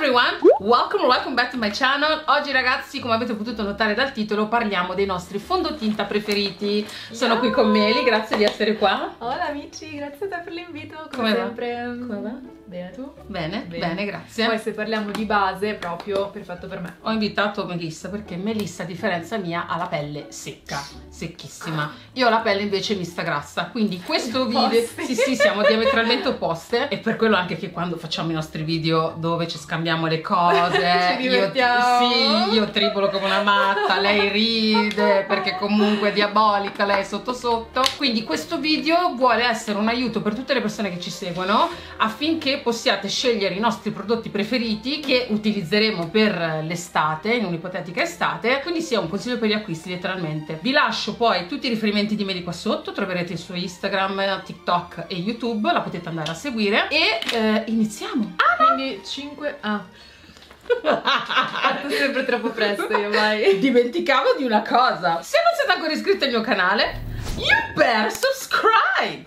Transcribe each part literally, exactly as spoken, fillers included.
everyone, welcome welcome back to my channel. Oggi ragazzi, come avete potuto notare dal titolo, parliamo dei nostri fondotinta preferiti. Sono yeah. qui con Meli, grazie di essere qua. Hola amici, grazie a te per l'invito, come, come sempre. Va? Come va? Bene, tu? Bene, bene, bene, grazie. Poi se parliamo di base, proprio perfetto per me. Ho invitato Melissa perché Melissa, a differenza mia, ha la pelle secca, secchissima. Io ho la pelle invece mista grassa, quindi questo video... Sì, sì, siamo diametralmente opposte. E per quello anche che quando facciamo i nostri video dove ci scambiamo le cose, ci io, sì, io tripolo come una matta, lei ride perché comunque è diabolica, lei è sotto sotto. Quindi questo video vuole essere un aiuto per tutte le persone che ci seguono affinché possiate scegliere i nostri prodotti preferiti che utilizzeremo per l'estate, in un'ipotetica estate, quindi sia un consiglio per gli acquisti letteralmente. Vi lascio poi tutti i riferimenti di Meli qua sotto, troverete il suo Instagram, TikTok e YouTube, la potete andare a seguire e eh, iniziamo. Ah, quindi cinque... Ah. Fatto sempre troppo presto io, vai. Dimenticavo di una cosa, se non siete ancora iscritti al mio canale, you better subscribe.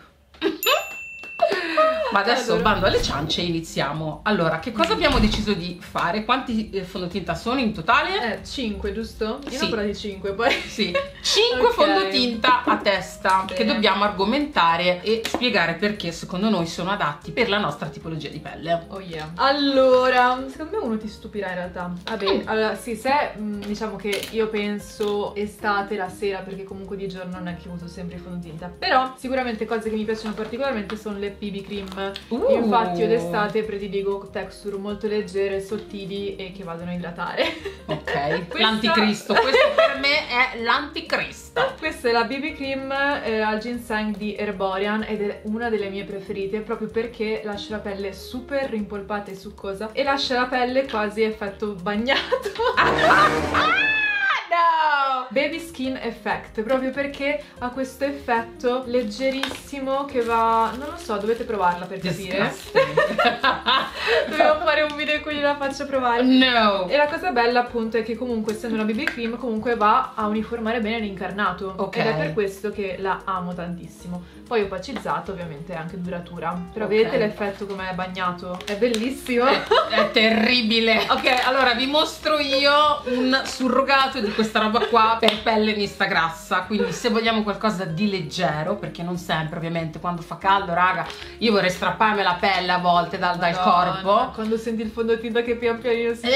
Ma adesso bando alle ciance e iniziamo. Allora, che cosa abbiamo deciso di fare? Quanti eh, fondotinta sono in totale? Eh, cinque, giusto? Io sì. ne ho di cinque, poi. Sì, cinque okay. fondotinta a testa. Bene. Che dobbiamo argomentare e spiegare perché secondo noi sono adatti per la nostra tipologia di pelle. Oh yeah. Allora, secondo me uno ti stupirà in realtà. Vabbè, mm. allora sì, se mh, diciamo che io penso estate la sera, perché comunque di giorno non è che uso sempre il fondotinta. Però sicuramente cose che mi piacciono particolarmente sono le B B cream. Uh. Infatti io d'estate prediligo texture molto leggere, sottili e che vadano a idratare. Ok, questa... l'anticristo, questo per me è l'anticristo. Questa è la B B cream eh, al ginseng di Herborian ed è una delle mie preferite proprio perché lascia la pelle super rimpolpata e succosa e lascia la pelle quasi effetto bagnato. No! Baby Skin Effect, proprio perché ha questo effetto leggerissimo che va... non lo so, dovete provarla per capire. Dobbiamo fare un video in cui la faccio provare. No! E la cosa bella appunto è che comunque essendo una B B cream comunque va a uniformare bene l'incarnato. Ok. Ed è per questo che la amo tantissimo. Poi opacizzato ovviamente è anche duratura. Però okay. vedete l'effetto come è bagnato? È bellissimo. È, è terribile. Ok, allora vi mostro io un surrogato di questa roba qua per pelle mista grassa. Quindi se vogliamo qualcosa di leggero, perché non sempre ovviamente quando fa caldo, raga, io vorrei strapparmi la pelle a volte dal, dal corpo. Quando senti il fondotinta che pian pianino si eh,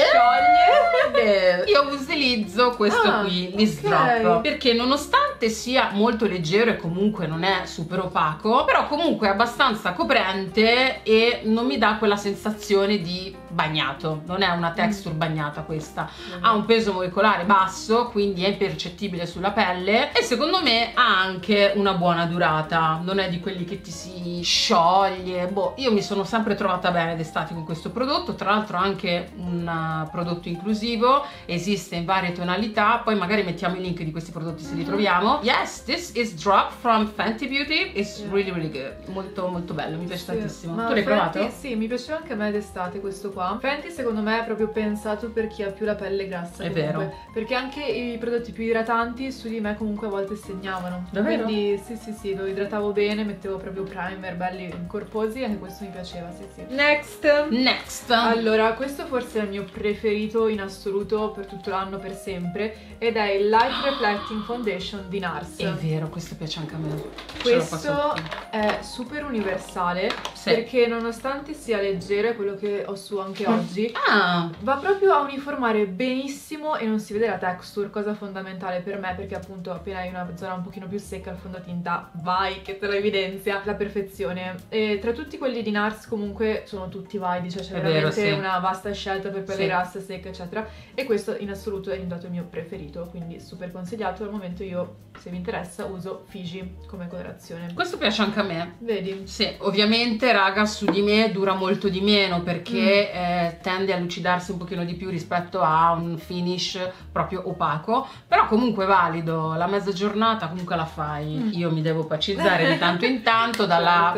scioglie. Io utilizzo questo ah, qui, Miss okay. Drop, perché nonostante sia molto leggero e comunque non è super opaco, però comunque è abbastanza coprente e non mi dà quella sensazione di bagnato. Non è una texture mm. bagnata questa. Mm. Ha un peso molecolare basso, quindi è impercettibile sulla pelle e secondo me ha anche una buona durata. Non è di quelli che ti si scioglie. Boh, io mi sono sempre trovata bene d'estate con questo prodotto. Tra l'altro anche un uh, prodotto inclusivo, esiste in varie tonalità. Poi magari mettiamo i link di questi prodotti se li troviamo. Yes, this is Drop from Fenty Beauty. It's yeah. really really good. Molto molto bello, mi piace sì. tantissimo. Ma tu l'hai Fenty, provato? Sì, mi piaceva anche a me d'estate questo qua. Fenty secondo me è proprio pensato per chi ha più la pelle grassa. È comunque. vero. Perché anche i prodotti più idratanti su di me comunque a volte segnavano. Davvero? Quindi sì sì sì, lo idratavo bene, mettevo proprio primer belli corposi e anche questo mi piaceva, sì sì. Next! Next! Allora, questo forse è il mio preferito in assoluto per tutto l'anno, per sempre, ed è il Light Reflecting Foundation di NARS. È vero, questo piace anche a me. Questo è super universale sì. perché nonostante sia leggero, è quello che ho su anche oggi, ah. va proprio a uniformare benissimo e non si vede la texture, cosa fondamentale per me perché appunto appena hai una zona un pochino più secca il fondotinta vai che te lo evidenzia la perfezione. E tra tutti quelli di NARS comunque sono tutti validi, cioè c'è veramente vero, sì. una vasta scelta per pelle sì. grassa, secca eccetera, e questo in assoluto è diventato il mio preferito, quindi super consigliato. Al momento io, se vi interessa, uso Fiji come colorazione. Questo piace anche a me. Vedi? Sì, ovviamente raga su di me dura molto di meno perché mm. eh, tende a lucidarsi un pochino di più rispetto a un finish proprio opaco, però comunque valido, la mezza giornata comunque la fai. Mm. Io mi devo opacizzare di tanto in tanto dalla... Certo.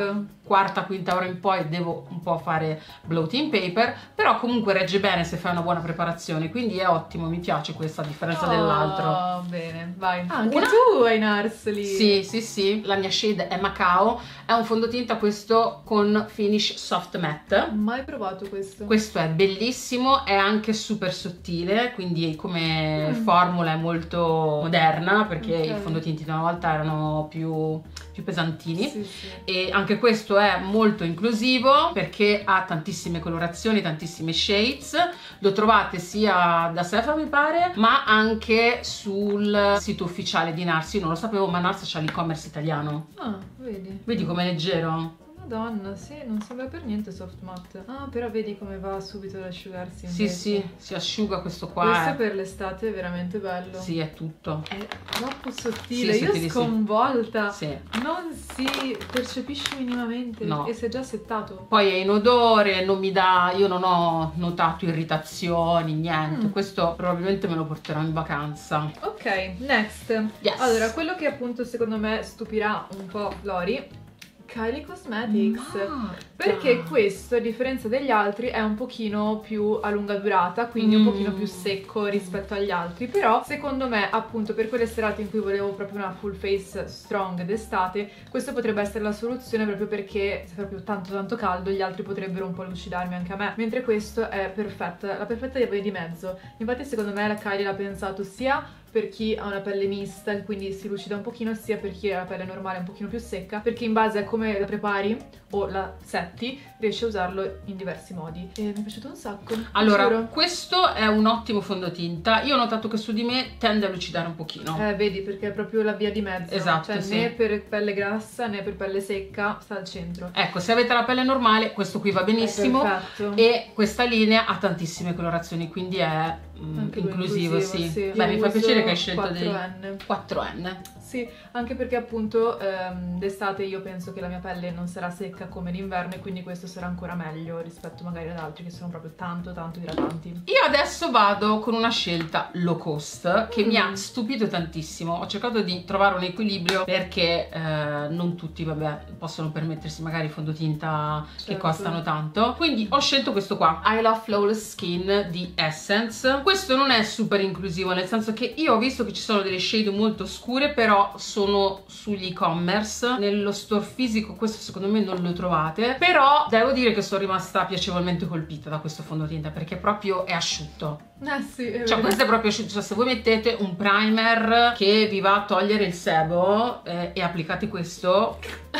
quarta, quinta ora in poi devo un po' fare blotting paper, però comunque regge bene se fai una buona preparazione, quindi è ottimo, mi piace questa a differenza oh, dell'altro. Bene, vai. Ah, anche una... tu hai narsoli. Sì, sì, sì, la mia shade è Macao, è un fondotinta questo con finish soft matte. Mai provato questo. Questo è bellissimo, è anche super sottile, quindi come mm. formula è molto moderna, perché okay. i fondotinti di una volta erano più, più pesantini. Sì, sì. E anche questo è molto inclusivo perché ha tantissime colorazioni, tantissime shades. Lo trovate sia da Sephora mi pare, ma anche sul sito ufficiale di Nars. Io non lo sapevo, ma Nars c'ha l'e-commerce italiano. Ah, vedi. Vedi com'è leggero? Madonna, sì, non sembra per niente soft matte. Ah, però vedi come va subito ad asciugarsi invece. Sì, sì, si asciuga questo qua. Questo è... per l'estate è veramente bello. Sì, è tutto. È troppo sottile, sì, io sconvolta. Sì. Non si percepisce minimamente. No. E si è già settato. Poi è in odore, non mi dà... Io non ho notato irritazioni, niente. Mm. Questo probabilmente me lo porterò in vacanza. Ok, next. Yes. Allora, quello che appunto secondo me stupirà un po' Lori, Kylie Cosmetics. Marta. Perché questo, a differenza degli altri, è un pochino più a lunga durata, quindi mm. un pochino più secco rispetto agli altri. Però secondo me, appunto, per quelle serate in cui volevo proprio una full face strong d'estate, questo potrebbe essere la soluzione, proprio perché se è proprio tanto tanto caldo gli altri potrebbero un po' lucidarmi anche a me, mentre questo è perfetta, la perfetta via di mezzo. Infatti secondo me la Kylie l'ha pensato sia per chi ha una pelle mista, quindi si lucida un pochino, sia per chi ha la pelle normale un pochino più secca, perché in base a come la prepari o la setti riesci a usarlo in diversi modi. E mi è piaciuto un sacco. Allora, questo è un ottimo fondotinta. Io ho notato che su di me tende a lucidare un pochino. Eh, vedi, perché è proprio la via di mezzo. Esatto, cioè sì. né per pelle grassa né per pelle secca, sta al centro. Ecco, se avete la pelle normale questo qui va benissimo. Perfetto. E questa linea ha tantissime colorazioni, quindi è mm, inclusivo, inclusivo, sì, sì. Beh, mi fa piacere che hai scelto quattro N. quattro N. Sì, anche perché appunto ehm, d'estate io penso che la mia pelle non sarà secca come d'inverno, e quindi questo sarà ancora meglio rispetto magari ad altri che sono proprio tanto tanto idratanti. Io adesso vado con una scelta low cost che mm. mi ha stupito tantissimo. Ho cercato di trovare un equilibrio perché eh, non tutti, vabbè, possono permettersi magari fondotinta certo. che costano tanto, quindi ho scelto questo qua, I Love Flawless Skin di Essence. Questo non è super inclusivo, nel senso che io ho visto che ci sono delle shade molto scure, però sono sugli e-commerce. Nello store fisico questo secondo me non lo trovate, però devo dire che sono rimasta piacevolmente colpita da questo fondotinta perché proprio è asciutto. Eh sì, è cioè questo è proprio asciutto. Cioè, se voi mettete un primer che vi va a togliere il sebo eh, e applicate questo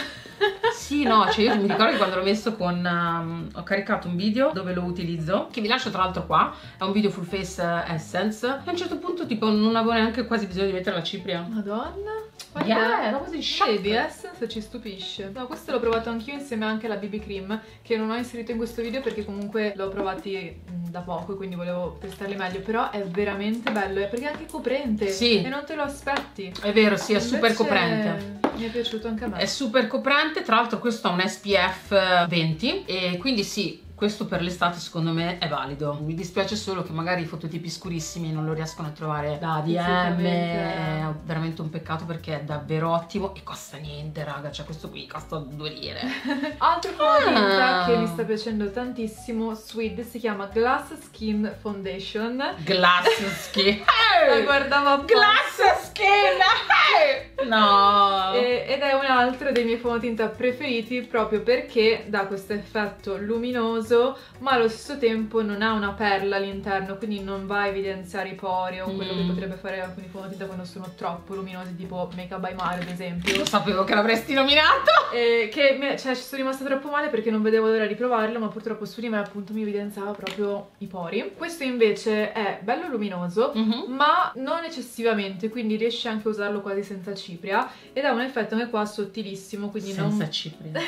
sì, no, cioè io mi ricordo che quando l'ho messo con um, ho caricato un video dove lo utilizzo, che vi lascio tra l'altro qua, è un video full face uh, essence, e a un certo punto tipo non avevo neanche quasi bisogno di mettere la cipria. Madonna, yeah, era così shade di Essence ci stupisce. No, questo l'ho provato anch'io insieme anche alla B B cream, che non ho inserito in questo video perché comunque l'ho provati mh, da poco, quindi volevo testarli meglio, però è veramente bello, perché è anche coprente. Sì. E non te lo aspetti. È vero, sì, è invece super coprente. Mi è piaciuto anche a me. È super coprente, tra l'altro questo ha un S P F venti e quindi sì, questo per l'estate secondo me è valido. Mi dispiace solo che magari i fototipi scurissimi non lo riescono a trovare da D M, è veramente un peccato perché è davvero ottimo e costa niente, raga, cioè questo qui costa due lire. Altro fondotinta ah. che mi sta piacendo tantissimo, Sweet, si chiama Glass Skin Foundation. Glass Skin. La guardavo apposta. Glass Skin. No. E, ed è un altro dei miei fondotinta preferiti proprio perché dà questo effetto luminoso, ma allo stesso tempo non ha una perla all'interno, quindi non va a evidenziare i pori o quello mm. che potrebbe fare alcuni fondotinta quando sono troppo luminosi, tipo Make Up by Mario ad esempio. Lo sapevo che l'avresti nominato! E che mi, cioè ci sono rimasta troppo male perché non vedevo l'ora di provarlo, ma purtroppo su di me appunto mi evidenziava proprio i pori. Questo invece è bello luminoso, mm-hmm. ma non eccessivamente, quindi riesci anche a usarlo quasi senza cipria ed ha un effetto anche qua sottilissimo, quindi senza non... cipria.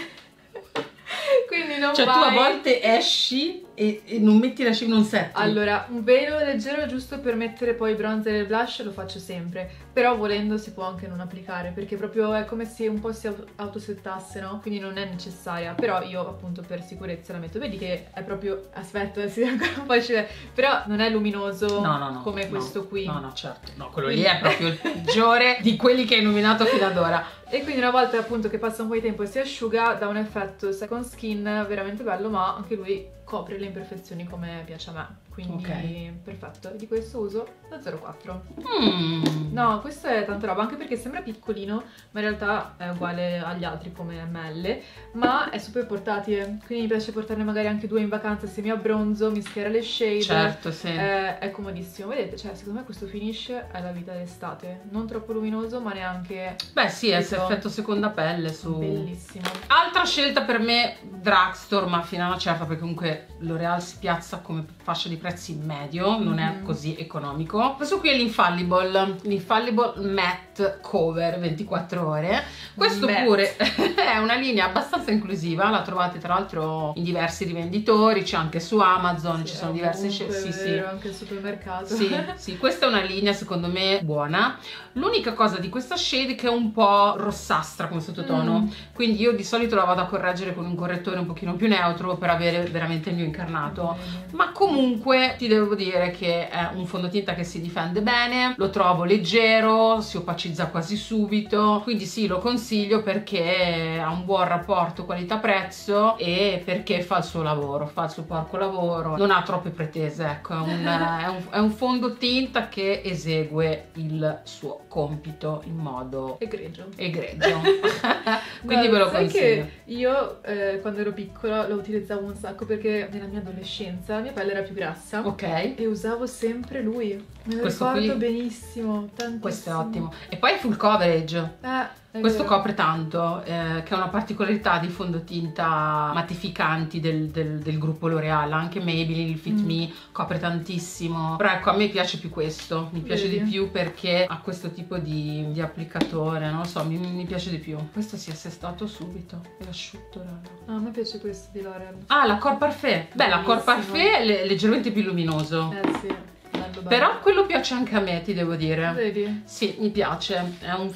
Quindi non cioè vai... tu a volte esci e, e non metti la cipria, non setti. Allora, un velo leggero giusto per mettere poi il bronzer e il blush lo faccio sempre, però volendo si può anche non applicare perché proprio è come se un po' si autosettasse, no? Quindi non è necessaria, però io appunto per sicurezza la metto. Vedi che è proprio, aspetta, si ancora un po' scende, però non è luminoso no, no, no, come no, questo qui. No, no, certo, no, quello Quindi... lì è proprio il peggiore di quelli che hai nominato fino ad ora. E quindi una volta appunto che passa un po' di tempo e si asciuga, dà un effetto second skin veramente bello, ma anche lui copre le imperfezioni come piace a me. Quindi okay. perfetto. E di questo uso lo zero quattro. Mm. No, questo è tanta roba, anche perché sembra piccolino, ma in realtà è uguale agli altri come ml, ma è super portatile, quindi mi piace portarne magari anche due in vacanza se mi abbronzo, mischiare le shade. Certo, sì. È, è comodissimo. Vedete, cioè secondo me questo finish è la vita d'estate, non troppo luminoso ma neanche... Beh sì, è effetto seconda pelle su... Bellissimo. Altra scelta per me, drugstore, ma fino a una certa, perché comunque L'Oreal si piazza come fascia di prezzi medio, non è mm. così economico. Questo qui è l'Infallible, l'Infallible Matte Cover ventiquattro ore. Questo Matte. Pure è una linea abbastanza inclusiva, la trovate tra l'altro in diversi rivenditori, c'è anche su Amazon, sì, ci sono diverse scelte. Sì, sì, anche al supermercato. Sì, sì, questa è una linea secondo me buona. L'unica cosa di questa shade è che è un po' rossastra come sottotono, mm. quindi io di solito la vado a correggere con un correttore un pochino più neutro per avere veramente il mio incarnato, mm. ma comunque ti devo dire che è un fondotinta che si difende bene, lo trovo leggero, si opacizza quasi subito, quindi sì, lo consiglio perché ha un buon rapporto qualità-prezzo e perché fa il suo lavoro, fa il suo porco lavoro, non ha troppe pretese, ecco, è un, è un, è un fondotinta che esegue il suo compito in modo egregio, egregio. Quindi ve lo sai consiglio. Che io eh, quando ero piccola lo utilizzavo un sacco perché nella mia adolescenza la mia pelle era più grassa, ok, e usavo sempre lui, me lo questo ricordo qui, benissimo, tantissimo. Questo è ottimo, e poi è full coverage. Eh. Questo copre tanto, eh, che è una particolarità di fondotinta mattificanti del, del, del gruppo L'Oreal, anche Maybelline, il Fit mm. Me copre tantissimo, però ecco a me piace più questo, mi piace Vedi. di più perché ha questo tipo di, di applicatore, non lo so, mi, mi piace di più. Questo si è assestato subito, è asciutto raga. Ah, a me piace questo di L'Oreal. Ah, la Corps Parfait, beh la Corps Parfait è le, leggermente più luminoso. Eh sì. Però quello piace anche a me, ti devo dire. Vedi? Sì, mi piace. È un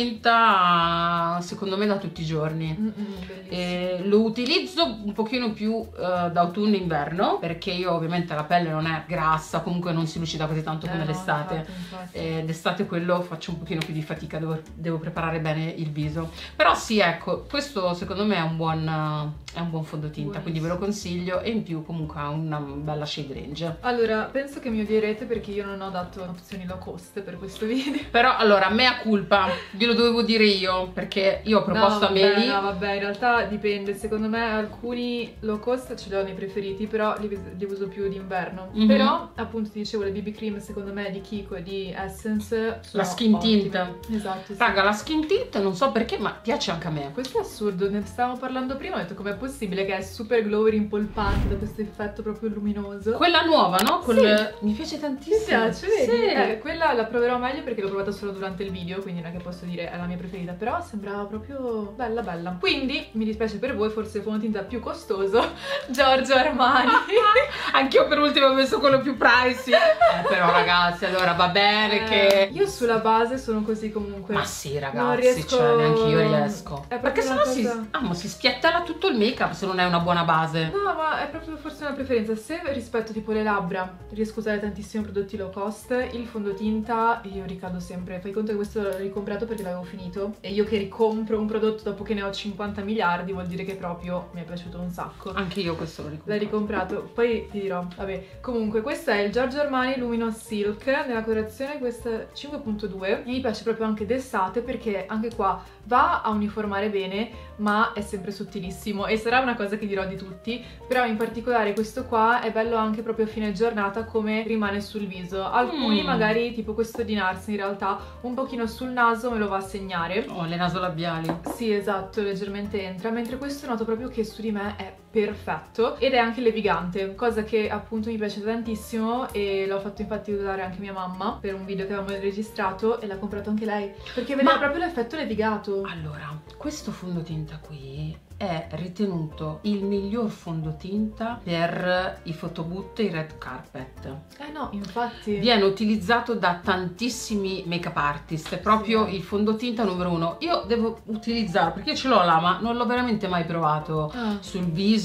fondotinta secondo me da tutti i giorni. Mm -mm, e lo utilizzo un pochino più uh, d'autunno e inverno, perché io ovviamente la pelle non è grassa, comunque non si lucida così tanto come eh l'estate. No, d'estate quello faccio un pochino più di fatica, devo, devo preparare bene il viso. Però sì, ecco, questo secondo me è un buon, uh, è un buon fondotinta, Buonissimo. Quindi ve lo consiglio, e in più comunque ha una bella shade range. Allora, penso che mi odierete perché io non ho dato opzioni low cost per questo video. Però allora, mea culpa, glielo dovevo dire io, perché io ho proposto no, a Meli. No, vabbè, in realtà dipende, secondo me alcuni low cost ce li ho nei preferiti, però li, li uso più d'inverno. Mm -hmm. Però, appunto ti dicevo, le B B cream secondo me di Kiko e di Essence sono la skin ottime. tint. Esatto, sì. Raga, la skin tint non so perché, ma piace anche a me. Questo è assurdo, ne stavamo parlando prima, ho detto com'è possibile che è super glowy, rimpolpante, da questo effetto proprio luminoso. Quella nuova, no? Quel... Sì. Mi piace tantissimo. Mi piace, vedi? Sì. Eh, quella la proverò meglio perché l'ho provata solo durante il video, quindi non è che posso dire è la mia preferita, però sembrava proprio bella bella. Quindi mi dispiace per voi, forse il fondotinta più costoso, Giorgio Armani. Anch'io per ultimo ho messo quello più pricey. Eh, però ragazzi, allora va bene eh, che... Io sulla base sono così comunque. Ma sì ragazzi, non riesco... cioè neanche io riesco. Perché sennò cosa... si... Ah, ma si spiattella tutto il make up se non è una buona base. No, ma è proprio forse una preferenza. Se rispetto tipo le labbra riesco a usare tantissimi prodotti low cost, il fondotinta io ricado sempre. Fai conto che questo l'ho ricomprato perché l'avevo finito, e io che ricompro un prodotto dopo che ne ho cinquanta miliardi vuol dire che proprio mi è piaciuto un sacco. Anche io questo l'ho ricomprato. L'hai ricomprato, poi ti dirò. Vabbè, comunque questo è il Giorgio Armani Luminous Silk nella colorazione questa cinque punto due, e mi piace proprio anche d'estate perché anche qua va a uniformare bene ma è sempre sottilissimo, e sarà una cosa che dirò di tutti, però in particolare questo qua è bello anche proprio a fine giornata come rimane sul viso. Alcuni mm. magari tipo questo di Nars in realtà un pochino sul naso me lo va a segnare. Oh, le nasolabiali. Sì, esatto, leggermente entra, mentre questo noto proprio che su di me è perfetto ed è anche levigante, cosa che appunto mi piace tantissimo, e l'ho fatto infatti usare anche mia mamma per un video che avevamo registrato e l'ha comprato anche lei perché vedeva Ma... proprio l'effetto levigato. Allora, questo fondotinta qui è ritenuto il miglior fondotinta per i photoboot e i red carpet. Eh no, infatti. Viene utilizzato da tantissimi make up artist, è proprio sì. il fondotinta numero uno. Io devo utilizzarlo perché ce l'ho là, ma non l'ho veramente mai provato ah. sul viso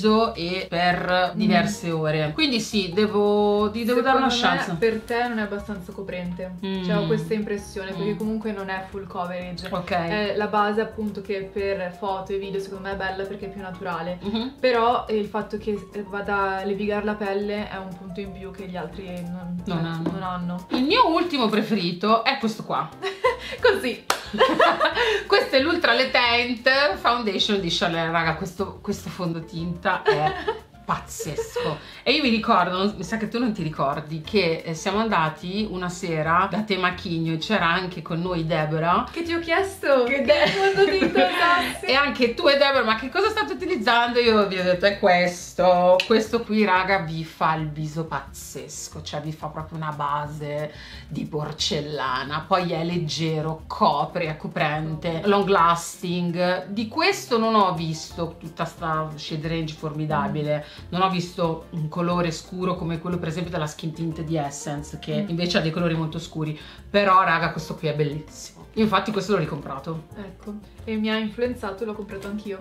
viso e per diverse mm. ore. Quindi sì, devo, ti devo dare una chance. Per te non è abbastanza coprente, mm. cioè ho questa impressione, perché mm. comunque non è full coverage. Ok. È la base appunto che per foto e video secondo me è bella perché è più naturale. Mm-hmm. Però il fatto che vada a levigare la pelle è un punto in più che gli altri non, non, hanno. non hanno. Il mio ultimo preferito è questo qua. Così. Questo è l'Ultra Latent Foundation di Chanel, raga, questo, questo fondotinta è pazzesco. E io mi ricordo, mi sa che tu non ti ricordi, che eh, siamo andati una sera da Temachigno e c'era anche con noi Deborah, che ti ho chiesto che, che fondotinta usassi. E anche tu e Deborah, ma che cosa state utilizzando? Io vi ho detto è questo, questo qui raga vi fa il viso pazzesco, cioè vi fa proprio una base di porcellana, poi è leggero, copre, è coprente, long lasting. Di questo non ho visto tutta sta shade range formidabile, non ho visto un colore scuro come quello per esempio della Skin Tint di Essence, che invece ha dei colori molto scuri, però raga questo qui è bellissimo. Io infatti questo l'ho ricomprato. Ecco, e mi ha influenzato, l'ho comprato anch'io.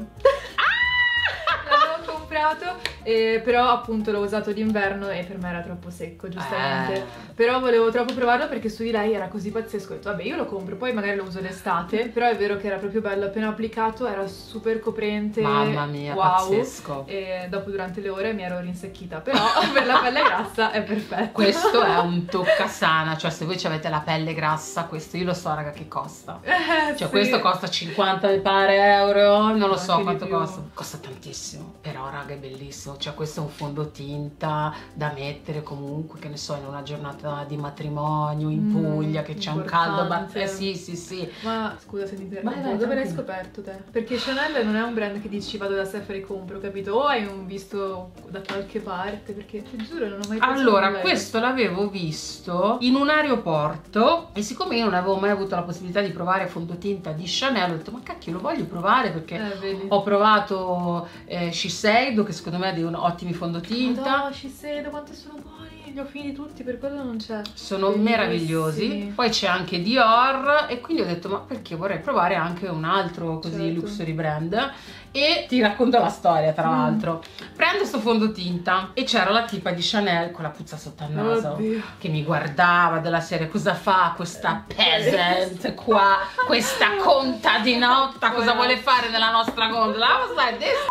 Comprato, eh, però appunto l'ho usato d'inverno e per me era troppo secco, giustamente. Eh. Però volevo troppo provarlo perché su di lei era così pazzesco. Ho detto vabbè, io lo compro, poi magari lo uso d'estate. Però è vero che era proprio bello, appena applicato era super coprente. Mamma mia, wow. Pazzesco. E dopo durante le ore mi ero rinsecchita, però per la pelle grassa è perfetto. Questo è un toccasana, cioè se voi avete la pelle grassa, questo io lo so raga che costa. Eh, cioè sì. questo costa cinquanta mi pare euro, non lo so anche quanto costa. Costa tantissimo, però raga è bellissimo. Cioè questo è un fondotinta da mettere comunque, che ne so, in una giornata di matrimonio in mm, Puglia che c'è un caldo batte. Eh sì sì sì. Ma scusa se ti interrompo, dove l'hai scoperto te? Perché Chanel non è un brand che dici vado da Sephora e compro, capito? O hai un visto da qualche parte, perché ti giuro non ho mai pensato. Allora questo l'avevo visto in un aeroporto e siccome io non avevo mai avuto la possibilità di provare fondotinta di Chanel, ho detto ma cacchio lo voglio provare, perché eh, ho provato eh, Shiseido, che secondo me ha dei ottimi fondotinta. No, Shiseido quanto sono buoni, li ho finiti tutti, per quello non c'è. Sono bellissimi, meravigliosi. Poi c'è anche Dior e quindi ho detto ma perché vorrei provare anche un altro così certo. luxury brand. E ti racconto la storia tra mm. l'altro. Prendo sto fondotinta e c'era la tipa di Chanel con la puzza sotto al naso. Oddio. Che mi guardava della serie, cosa fa questa peasant qua, questa contadinotta, cosa vuole fare nella nostra gondola? I was like, this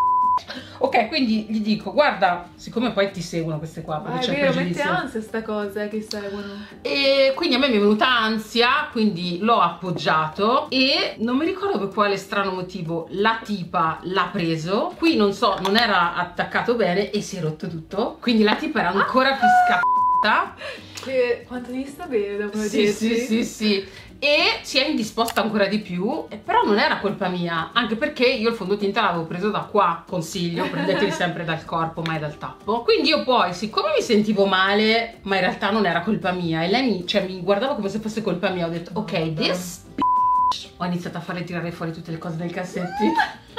ok, quindi gli dico guarda, siccome poi ti seguono queste qua, perché c'è il pregiudizio, mette ansia sta cosa che seguono, e quindi a me mi è venuta ansia, quindi l'ho appoggiato e non mi ricordo per quale strano motivo la tipa l'ha preso, qui non so, non era attaccato bene e si è rotto tutto, quindi la tipa era ancora più scappata. Che quanto gli sta bene dopo sì, sì sì sì e si è indisposta ancora di più, e però non era colpa mia, anche perché io il fondotinta l'avevo preso da qua, consiglio, prendetevi sempre dal corpo, mai dal tappo. Quindi io poi, siccome mi sentivo male, ma in realtà non era colpa mia, e lei mi, cioè, mi guardava come se fosse colpa mia, ho detto ok, this bitch. Ho iniziato a farle tirare fuori tutte le cose dai cassetti.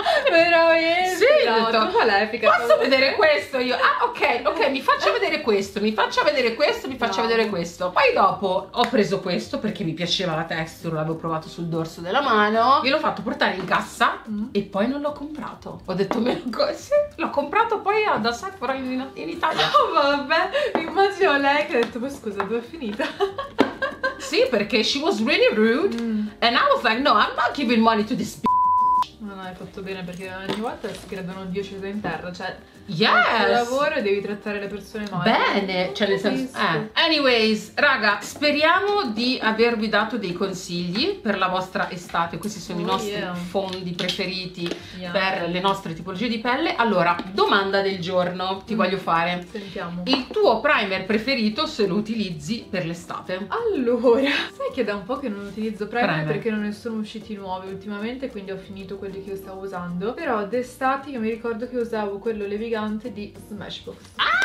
Veramente? Sì, no, ho detto, tu posso vedere questo? Io, ah ok, ok, mi faccia vedere questo, mi faccia vedere questo, mi faccia no. vedere questo. Poi dopo ho preso questo perché mi piaceva la texture, l'avevo provato sul dorso della mano, gliel'ho fatto portare in cassa mm. e poi non l'ho comprato. Ho detto, me lo sì, l'ho comprato poi da Sephora in, in Italia. Oh vabbè, immagino lei che ha detto, ma scusa, dove è finita? Sì, perché she was really rude mm. and I was like, no, I'm not giving money to this bitch. No, no, hai fatto bene, perché ogni volta si credono Dio sceso in terra, cioè yes. il lavoro e devi trattare le persone male. Bene, cioè nel senso eh. Anyways, raga, speriamo di avervi dato dei consigli per la vostra estate. Questi sono oh, i nostri yeah. fondi preferiti yeah. per le nostre tipologie di pelle. Allora, domanda del giorno ti mm. voglio fare. Sentiamo. Il tuo primer preferito se lo utilizzi per l'estate? Allora, sai che da un po' che non utilizzo primer, primer perché non ne sono usciti nuovi ultimamente, quindi ho finito quelli che io stavo usando. Però d'estate io mi ricordo che usavo quello levigante di Smashbox. Ah,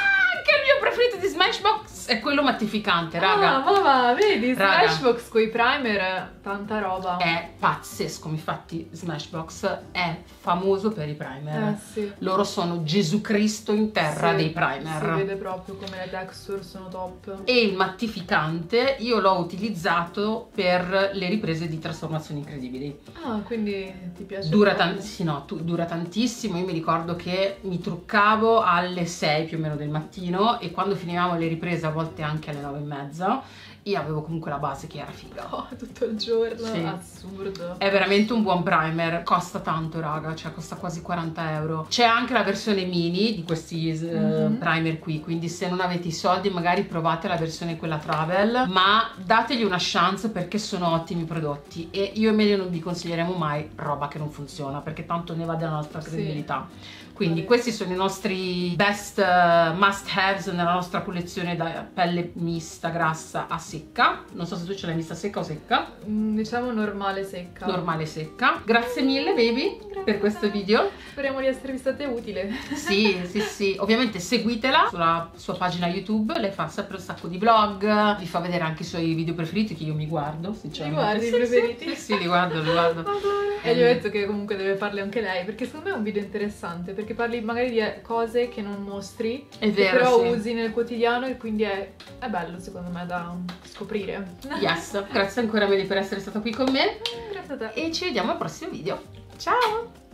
perché il mio preferito di Smashbox è quello mattificante, raga. Ah, ma va, vedi, Raga. Smashbox con i primer, tanta roba. È pazzesco, infatti Smashbox è famoso per i primer. Eh sì. Loro sono Gesù Cristo in terra Sì, dei primer. Si vede proprio come le texture sono top. E il mattificante io l'ho utilizzato per le riprese di Trasformazioni Incredibili. Ah, quindi ti piace? Dura, proprio. tan sì, no, tu dura tantissimo. Io mi ricordo che mi truccavo alle sei più o meno del mattino e quando finivamo le riprese a volte anche alle nove e mezza, io avevo comunque la base che era figa. Oh, tutto il giorno, Sì. assurdo. È veramente un buon primer, costa tanto raga, cioè costa quasi quaranta euro. C'è anche la versione mini di questi uh, Mm-hmm. primer qui, quindi se non avete i soldi magari provate la versione quella travel, ma dategli una chance perché sono ottimi prodotti e io e Melia non vi consiglieremo mai roba che non funziona perché tanto ne va della nostra credibilità. Sì. Quindi Vale. Questi sono i nostri best uh, must haves nella nostra collezione da pelle mista, grassa a secca. Non so se tu ce l'hai mista secca o secca. Mm, diciamo normale secca. Normale secca. Grazie mille baby Grazie per questo video. Speriamo di esservi state utili. Sì, sì, sì. Ovviamente seguitela sulla sua pagina YouTube, lei fa sempre un sacco di vlog, vi fa vedere anche i suoi video preferiti che io mi guardo, sinceramente. Li guardi i Sì, preferiti? Sì, sì, sì, li guardo, li guardo. E gli ho detto che comunque deve farle anche lei, perché secondo me è un video interessante, perché parli magari di cose che non mostri, È vero, che però sì. usi nel quotidiano e quindi è, è bello secondo me da scoprire. Yes, grazie ancora Meli per essere stata qui con me Grazie a te. e ci vediamo al prossimo video. Ciao!